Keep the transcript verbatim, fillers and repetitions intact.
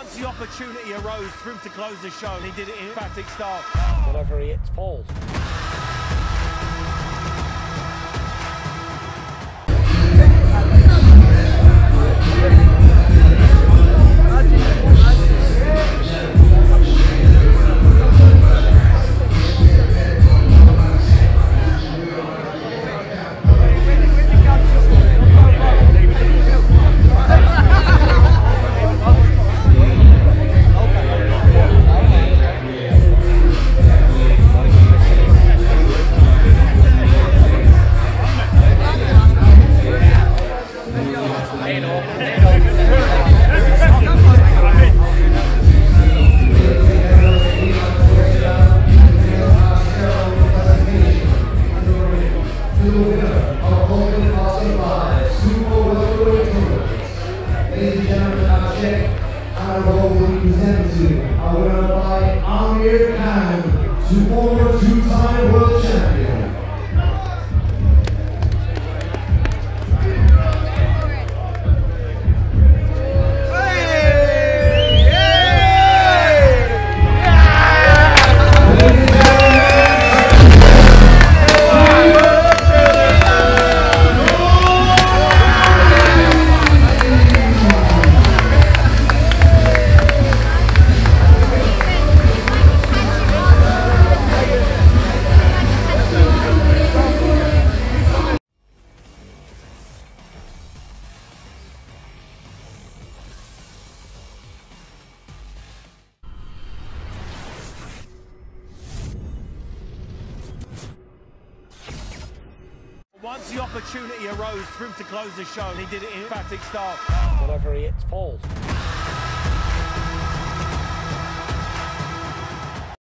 Once the opportunity arose for him to close the show, and he did it in emphatic style. Whatever he hits falls. Ladies and gentlemen, I check our role will be presented to our winner by Amir Khan, to former two-time world champion. Once the opportunity arose for him to close the show, and he did it in emphatic style. Whatever he hits falls.